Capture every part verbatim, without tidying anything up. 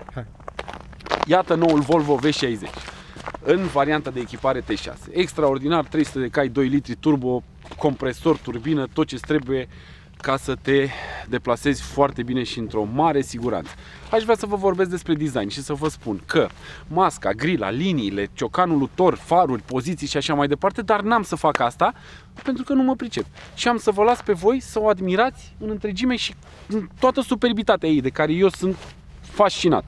Iată noul Volvo V șaizeci în varianta de echipare T șase. Extraordinar, trei sute de cai, doi litri turbo, compresor, turbină, tot ce trebuie ca să te deplasezi foarte bine și într-o mare siguranță. Aș vrea să vă vorbesc despre design și să vă spun că masca, grila, liniile, ciocanul utor, faruri, poziții și așa mai departe, dar n-am să fac asta pentru că nu mă pricep. Și am să vă las pe voi să o admirați în întregime și în toată superbitatea ei, de care eu sunt fascinat.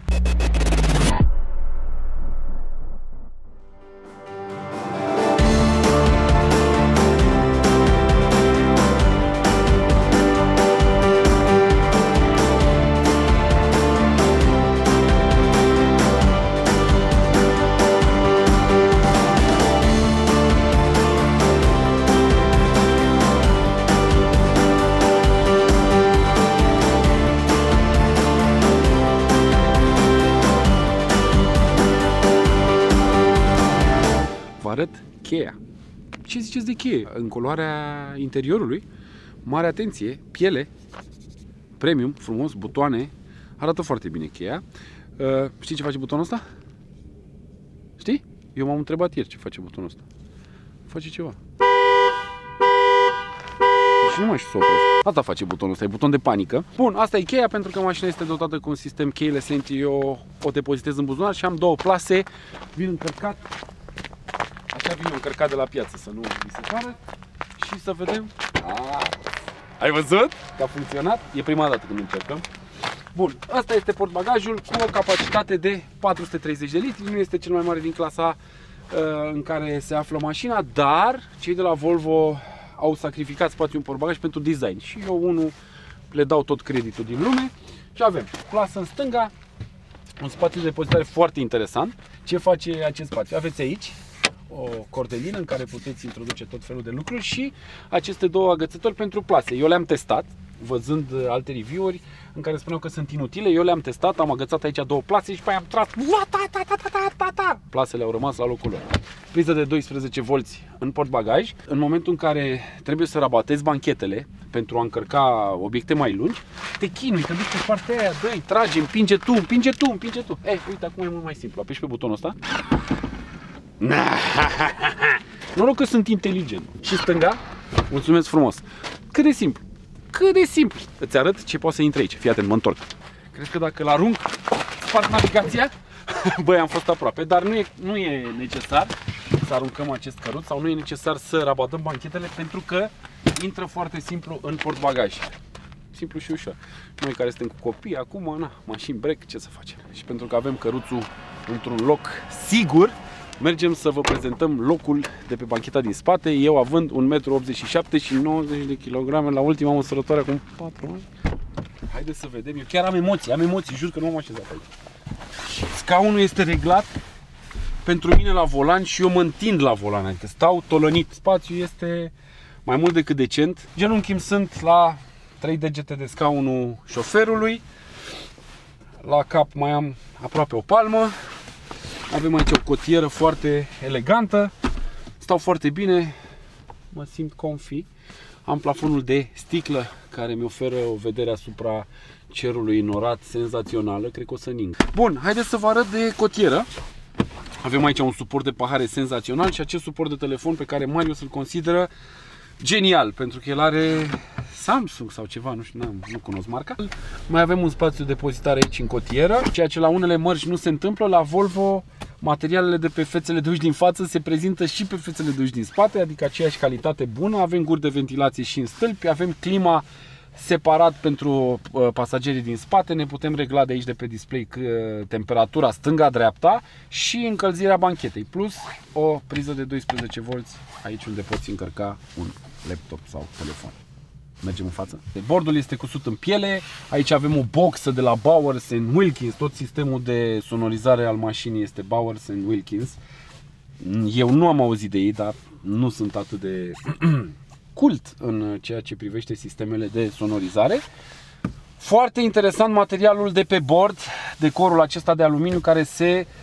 Arăt cheia. Ce ziceți de cheie? În culoarea interiorului, mare atenție, piele, premium, frumos, butoane, arată foarte bine cheia. Uh, știi ce face butonul ăsta? Știi? Eu m-am întrebat ieri ce face butonul ăsta. Face ceva. Și nu mai știu să opresc. Asta face butonul ăsta, e buton de panică. Bun, asta e cheia pentru că mașina este dotată cu un sistem keyless entry. Eu o depozitez în buzunar și am două plase. Vin încărcat. Așa vin încărcat de la piață, să nu vi se pară. Și să vedem. A, ai văzut că a funcționat? E prima dată când încercăm. Bun, asta este portbagajul cu o capacitate de patru sute treizeci de litri. Nu este cel mai mare din clasa uh, în care se află mașina, dar cei de la Volvo au sacrificat spațiul în portbagaj pentru design. Și eu unul le dau tot creditul din lume. Și avem plasă în stânga, un spațiu de depozitare foarte interesant. Ce face acest spațiu? Aveți aici o cordelină în care puteți introduce tot felul de lucruri și aceste două agățători pentru plase. Eu le-am testat, văzând alte review-uri în care spuneau că sunt inutile. Eu le-am testat, am agățat aici două plase și pe aia am tras. Plasele au rămas la locul lor. Priză de doisprezece volți în portbagaj. În momentul în care trebuie să rabatezi banchetele pentru a încărca obiecte mai lungi, te chinui, te duci pe partea aia, dă-i, trage, împinge tu, împinge tu, împinge tu. Ei, uite, acum e mult mai simplu. Apeși pe butonul ăsta. Noroc că sunt inteligent. Și stânga, mulțumesc frumos. Cât de simplu, cât de simplu. Îți arăt ce poate să intre aici. Fii atent, mă întorc. Crezi că dacă l-arunc, sparg navigația? Băi, am fost aproape, dar nu e, nu e necesar să aruncăm acest căruț sau nu e necesar să rabatăm banchetele pentru că intră foarte simplu în portbagaj. Simplu și ușor. Noi care suntem cu copii, acum, na, mașini break, ce să facem? Și pentru că avem căruțul într-un loc sigur, mergem să vă prezentăm locul de pe bancheta din spate, eu având un metru optzeci și șapte și nouăzeci de kilograme la ultima măsurătoare acum patru ani. Haideți să vedem, eu chiar am emoții, am emoții, jur că nu am așezat aici. Scaunul este reglat pentru mine la volan și eu mă întind la volan, adică stau tolănit. Spațiul este mai mult decât decent. Genunchii îmi sunt la trei degete de scaunul șoferului. La cap mai am aproape o palmă. Avem aici o cotieră foarte elegantă. Stau foarte bine, mă simt comfy. Am plafonul de sticlă care mi oferă o vedere asupra cerului înorat senzațională. Cred că o să ning. Bun, haideți să vă arăt de cotieră. Avem aici un suport de pahare senzațional și acest suport de telefon pe care Marius îl consideră genial, pentru că el are Samsung sau ceva, nu știu, nu cunosc marca. Mai avem un spațiu de depozitare aici în cotieră, ceea ce la unele mărci nu se întâmplă. La Volvo, materialele de pe fețele de uși din față se prezintă și pe fețele de uși din spate, adică aceeași calitate bună. Avem guri de ventilație și în stâlpi, avem clima separat pentru pasagerii din spate, ne putem regla de aici de pe display temperatura stânga-dreapta și încălzirea banchetei, plus o priză de doisprezece volți aici unde poți încărca un laptop sau telefon. Mergem în față. Bordul este cusut în piele, aici avem o boxă de la Bowers and Wilkins, tot sistemul de sonorizare al mașinii este Bowers and Wilkins. Eu nu am auzit de ei, dar nu sunt atât de cult în ceea ce privește sistemele de sonorizare. Foarte interesant materialul de pe bord, decorul acesta de aluminiu care se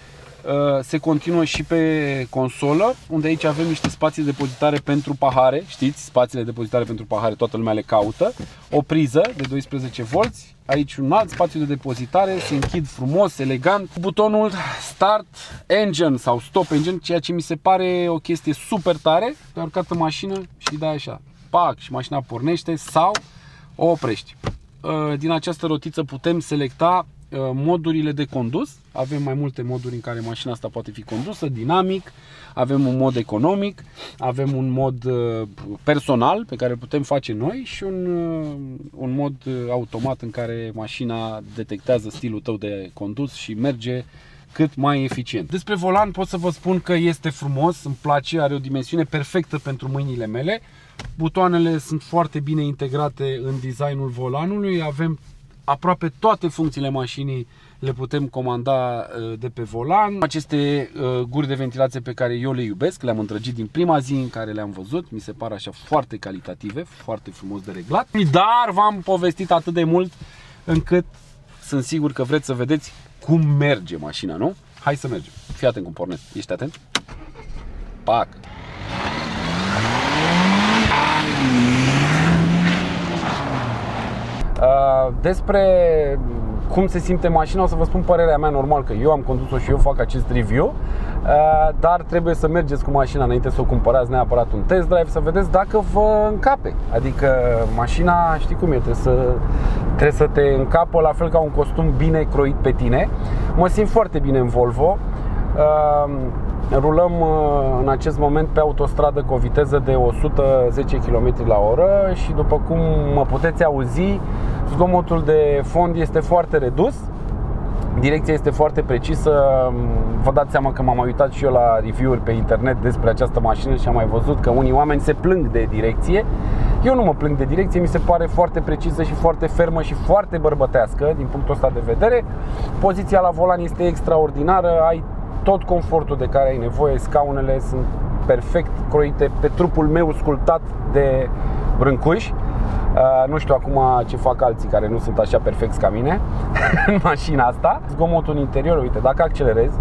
se continuă și pe consolă, unde aici avem niște spații de depozitare pentru pahare, știți, spațiile de depozitare pentru pahare, toată lumea le caută, o priză de doisprezece volți, aici un alt spațiu de depozitare, se închid frumos, elegant, butonul Start Engine sau Stop Engine, ceea ce mi se pare o chestie super tare, te-ai urcat în mașină și dai așa, pac, și mașina pornește sau o oprești. Din această rotiță putem selecta modurile de condus. Avem mai multe moduri în care mașina asta poate fi condusă, dinamic, avem un mod economic, avem un mod personal pe care îl putem face noi și un, un mod automat în care mașina detectează stilul tău de condus și merge cât mai eficient. Despre volan pot să vă spun că este frumos, îmi place, are o dimensiune perfectă pentru mâinile mele. Butoanele sunt foarte bine integrate în designul volanului, avem aproape toate funcțiile mașinii, le putem comanda de pe volan. Aceste guri de ventilație pe care eu le iubesc, le-am întrăgit din prima zi în care le-am văzut, mi se par așa foarte calitative, foarte frumos de reglat. Dar v-am povestit atât de mult încât sunt sigur că vreți să vedeți cum merge mașina, nu? Hai să mergem. Fii atent cum pornesc. Ești atent? Pac! Despre cum se simte mașina o să vă spun părerea mea, normal că eu am condus-o și eu fac acest review, dar trebuie să mergeți cu mașina înainte să o cumpărați neapărat un test drive, să vedeți dacă vă încape. Adică mașina, știi cum e, trebuie să, trebuie să te încapă la fel ca un costum bine croit pe tine. Mă simt foarte bine în Volvo. Rulăm în acest moment pe autostradă cu o viteză de o sută zece kilometri la oră și după cum mă puteți auzi, zgomotul de fond este foarte redus, direcția este foarte precisă. Vă dați seama că m-am mai uitat și eu la review-uri pe internet despre această mașină și am mai văzut că unii oameni se plâng de direcție. Eu nu mă plâng de direcție, mi se pare foarte precisă și foarte fermă și foarte bărbătească din punctul ăsta de vedere. Poziția la volan este extraordinară, ai tot confortul de care ai nevoie, scaunele sunt perfect croite pe trupul meu sculptat de brâncuși. Uh, nu știu acum ce fac alții care nu sunt așa perfecți ca mine în mașina asta. Zgomotul în interior, uite, dacă accelerezi,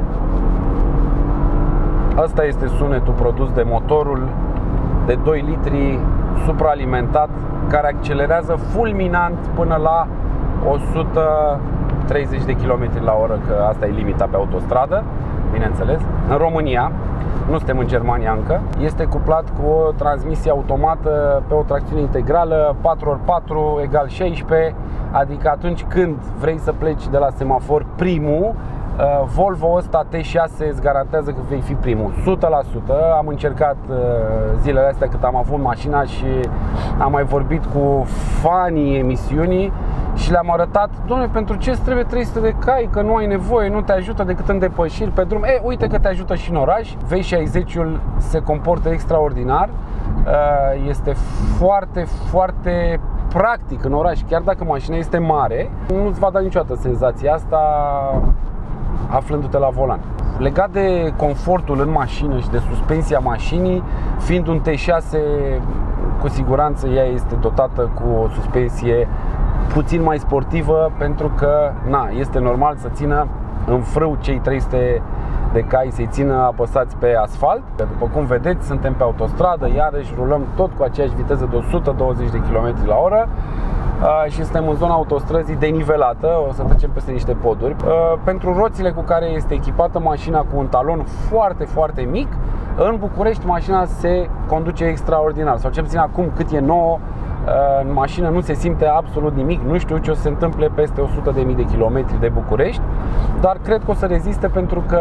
asta este sunetul produs de motorul de doi litri supraalimentat, care accelerează fulminant până la o sută treizeci de kilometri la oră, că asta e limita pe autostradă, bineînțeles. În România, nu suntem în Germania încă, este cuplat cu o transmisie automată pe o tracțiune integrală, patru ori patru egal șaisprezece, adică atunci când vrei să pleci de la semafor primul, Volvo ăsta T șase îți garantează că vei fi primul, o sută la sută. Am încercat zilele astea cât am avut mașina și am mai vorbit cu fanii emisiunii și le-am arătat, doamne, pentru ce îți trebuie trei sute de cai, că nu ai nevoie, nu te ajută decât în depășiri pe drum. E, uite că te ajută și în oraș. V șaizeci-ul se comportă extraordinar, este foarte, foarte practic în oraș, chiar dacă mașina este mare, nu-ți va da niciodată senzația asta aflându-te la volan. Legat de confortul în mașină și de suspensia mașinii, fiind un T șase, cu siguranță ea este dotată cu o suspensie puțin mai sportivă, pentru că na, este normal să țină în frâu cei trei sute de cai, să-i țină apăsați pe asfalt. După cum vedeți, suntem pe autostradă, iarăși rulăm tot cu aceeași viteză de o sută douăzeci de kilometri la oră și suntem în zona autostrăzii denivelată, o să trecem peste niște poduri. Pentru roțile cu care este echipată mașina, cu un talon foarte, foarte mic, în București mașina se conduce extraordinar, sau cel puțin acum cât e nouă, în mașină nu se simte absolut nimic. Nu știu ce o să se întâmple peste o sută de mii de kilometri de București, dar cred că o să reziste, pentru că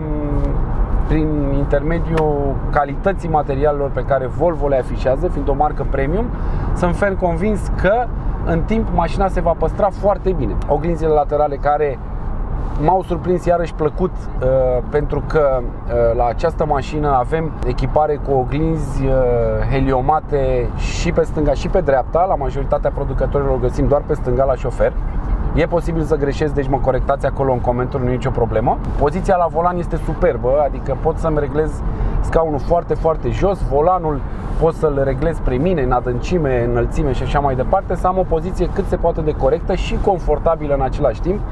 prin intermediul calității materialelor pe care Volvo le afișează, fiind o marcă premium, sunt ferm convins că în timp mașina se va păstra foarte bine. Oglinzile laterale care m-au surprins iarăși plăcut, uh, pentru că uh, la această mașină avem echipare cu oglinzi uh, heliomate și pe stânga și pe dreapta. La majoritatea producătorilor o găsim doar pe stânga la șofer. E posibil să greșesc, deci mă corectați acolo în comentarii, nu e nicio problemă. Poziția la volan este superbă, adică pot să-mi reglez scaunul foarte, foarte jos, volanul pot să-l reglez spre mine, în adâncime, înălțime și așa mai departe, să am o poziție cât se poate de corectă și confortabilă în același timp.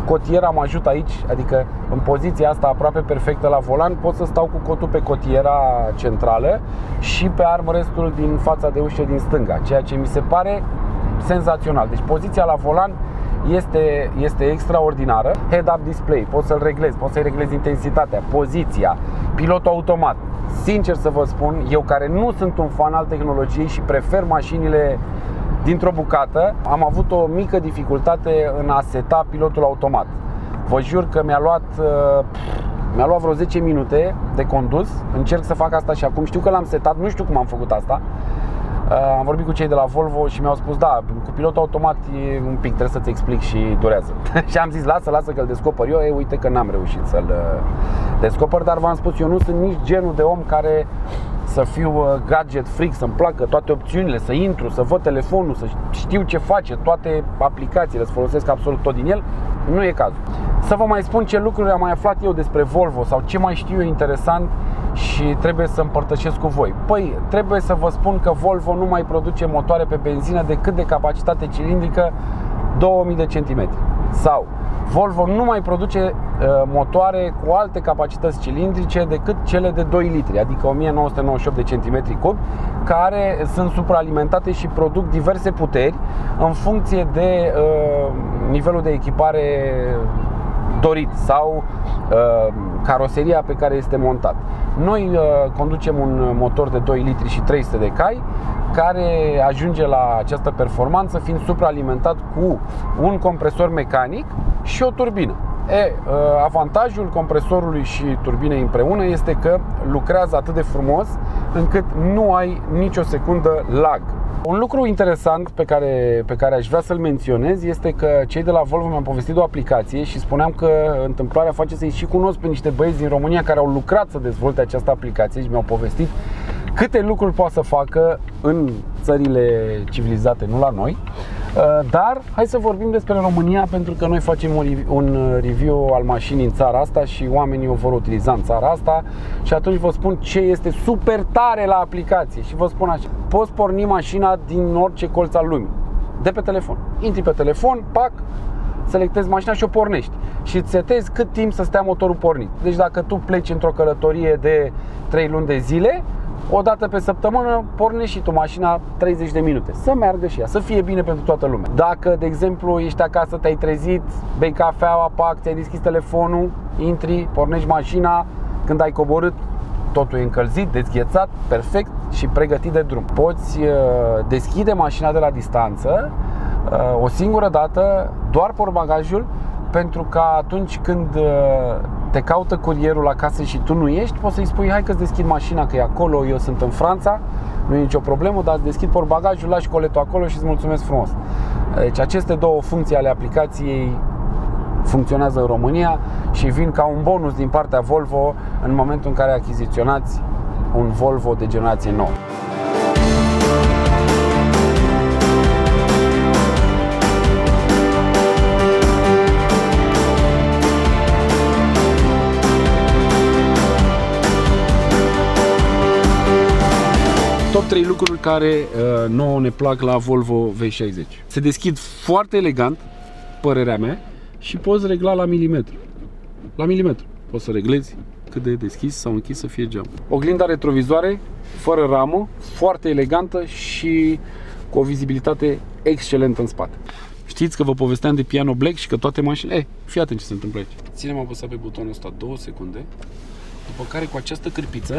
cotiera mă ajută aici, adică în poziția asta aproape perfectă la volan pot să stau cu cotul pe cotiera centrală și pe armrestul din fața de ușă din stânga, ceea ce mi se pare senzațional. Deci poziția la volan este, este extraordinară. Head-up display, poți să-l reglezi, poți să-i reglezi intensitatea, poziția, pilotul automat. Sincer să vă spun, eu care nu sunt un fan al tehnologiei și prefer mașinile dintr-o bucată, am avut o mică dificultate în a seta pilotul automat. Vă jur că mi-a luat, mi-a luat vreo zece minute de condus. Încerc să fac asta și acum știu că l-am setat, nu știu cum am făcut asta. Am vorbit cu cei de la Volvo și mi-au spus, da, cu pilotul automat e un pic, trebuie să-ți explic și durează. Și am zis, lasă, lasă că-l descoper eu. Ei, uite că n-am reușit să-l descoper, dar v-am spus, eu nu sunt nici genul de om care să fiu gadget freak, să-mi placă toate opțiunile, să intru, să văd telefonul, să știu ce face, toate aplicațiile, să folosesc absolut tot din el. Nu e cazul. Să vă mai spun ce lucruri am mai aflat eu despre Volvo sau ce mai știu eu interesant și trebuie să împărtășesc cu voi. Păi, trebuie să vă spun că Volvo nu mai produce motoare pe benzină decât de capacitate cilindrică două mii de centimetri. Sau Volvo nu mai produce uh, motoare cu alte capacități cilindrice decât cele de doi litri, adică o mie nouă sute nouăzeci și opt de centimetri cubi, care sunt supraalimentate și produc diverse puteri în funcție de uh, nivelul de echipare dorit sau uh, caroseria pe care este montat. Noi uh, conducem un motor de doi litri și trei sute de cai care ajunge la această performanță fiind supraalimentat cu un compresor mecanic și o turbină. E, avantajul compresorului și turbinei împreună este că lucrează atât de frumos încât nu ai nicio secundă lag. Un lucru interesant pe care, pe care aș vrea să-l menționez este că cei de la Volvo mi-au povestit de o aplicație și spuneam că întâmplarea face să-i și cunosc pe niște băieți din România care au lucrat să dezvolte această aplicație și mi-au povestit câte lucruri poate să facă în țările civilizate, nu la noi. Dar hai să vorbim despre România, pentru că noi facem un review al mașinii în țara asta și oamenii o vor utiliza în țara asta. Și atunci vă spun ce este super tare la aplicație. Și vă spun așa: poți porni mașina din orice colț al lumii, de pe telefon. Intri pe telefon, pac, selectezi mașina și o pornești și îți setezi cât timp să stea motorul pornit. Deci dacă tu pleci într-o călătorie de trei luni de zile, o dată pe săptămână pornești și tu mașina treizeci de minute, să meargă și ea, să fie bine pentru toată lumea. Dacă, de exemplu, ești acasă, te-ai trezit, bei cafeaua, pac, ți-ai deschis telefonul, intri, pornești mașina, când ai coborât, totul e încălzit, dezghețat, perfect și pregătit de drum. Poți deschide mașina de la distanță o singură dată, doar portbagajul, pentru că atunci când te caută curierul la casă și tu nu ești, poți să-i spui: hai că-ți deschid mașina, că e acolo, eu sunt în Franța, nu e nicio problemă, dar îți deschid portbagajul, lași coletul acolo și îți mulțumesc frumos. Deci aceste două funcții ale aplicației funcționează în România și vin ca un bonus din partea Volvo în momentul în care achiziționați un Volvo de generație nouă. Top trei lucruri care uh, nouă ne plac la Volvo V șaizeci. Se deschid foarte elegant, părerea mea, și poți regla la milimetru. La milimetru. Poți să reglezi cât de deschis sau închis să fie geam. Oglinda retrovizoare, fără ramă, foarte elegantă și cu o vizibilitate excelentă în spate. Știți că vă povesteam de Piano Black și că toate mașinile... Eh, fii atent ce se întâmplă aici. Ținem apăsat pe butonul ăsta două secunde, după care cu această cârpiță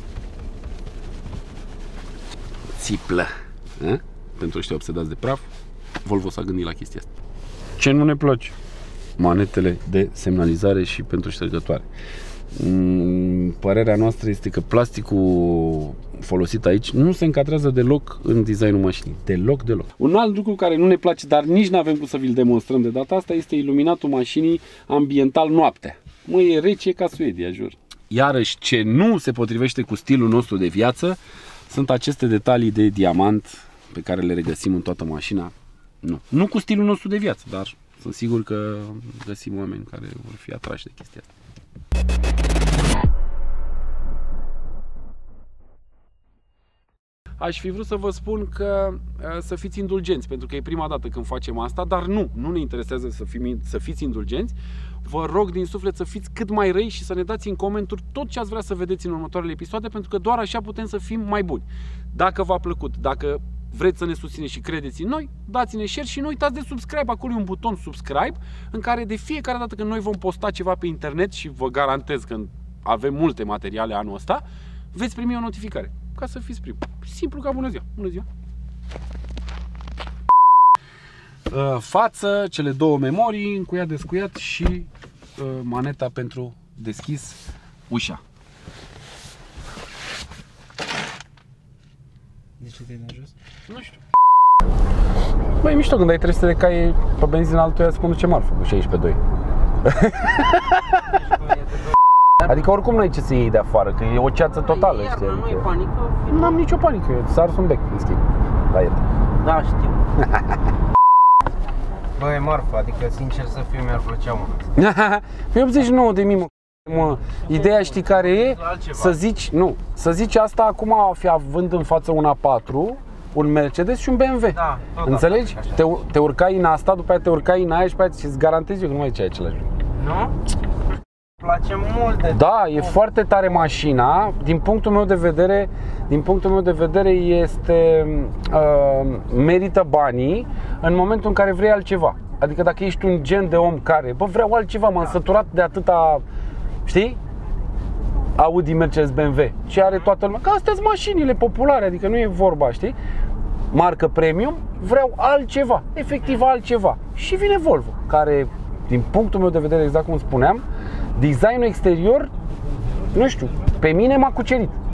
țiplă. A? Pentru ăștia obsedați de praf, Volvo s-a gândit la chestia asta. Ce nu ne place? Manetele de semnalizare și pentru ștergătoare. Părerea noastră este că plasticul folosit aici nu se încadrează deloc în designul mașinii. Deloc, deloc. Un alt lucru care nu ne place, dar nici nu avem cum să vi-l demonstrăm de data asta, este iluminatul mașinii ambiental noaptea. Mă, e rece ca Suedia, jur. Iarăși, ce nu se potrivește cu stilul nostru de viață sunt aceste detalii de diamant pe care le regăsim în toată mașina. Nu. Nu cu stilul nostru de viață, dar sunt sigur că găsim oameni care vor fi atrași de chestia asta. aș fi vrut să vă spun că să fiți indulgenți, pentru că e prima dată când facem asta, dar nu, nu ne interesează să, fim, să fiți indulgenți. Vă rog din suflet să fiți cât mai răi și să ne dați în comentarii tot ce ați vrea să vedeți în următoarele episoade, pentru că doar așa putem să fim mai buni. Dacă v-a plăcut, dacă vreți să ne susțineți și credeți în noi, dați-ne share și nu uitați de subscribe. Acolo e un buton subscribe în care de fiecare dată când noi vom posta ceva pe internet, și vă garantez că avem multe materiale anul ăsta, veți primi o notificare ca să fiți primul. Simplu ca bună ziua. Bună ziua. Față, cele două memorii, încuiat, descuiat și uh, maneta pentru deschis ușa. De ce te-ai dat jos? Nu știu. Băi, e mișto când ai trei sute de cai pe benzină altuia să conduce marfă cu șaisprezece doi. Adică oricum nu ai ce să iei de afară, că e o ceață totală, știi? Nu e panică? N-am nicio panică, eu s-a ars un bec, în schimb. Da, iată. Da, știu. Bă, e marfă, adică sincer să fiu, mi-ar plăcea mult. Păi optzeci și nouă de mii, mă. Mă, ideea știi care e? Altceva. Să zici, nu, să zici asta acum fi având în față un A patru, un Mercedes și un B M W. Da, tot înțelegi? așa. Te, te urcai în asta, după aia te urcai în aia și după aia îți garantez eu că nu mai ziceai același lucru. Nu? Îmi place mult de Da, e foarte tare mașina. Din punctul meu de vedere, din punctul meu de vedere este uh, merită banii în momentul în care vrei altceva. Adică dacă ești un gen de om care, bă, vreau altceva, m-am săturat de atâta, știi? Audi, Mercedes, B M W. Ce are toată lumea? Că astea sunt mașinile populare, adică nu e vorba, știi? Marcă premium, vreau altceva, efectiv altceva. Și vine Volvo, care, din punctul meu de vedere, exact cum spuneam, designul exterior, nu știu, pe mine m-a cucerit.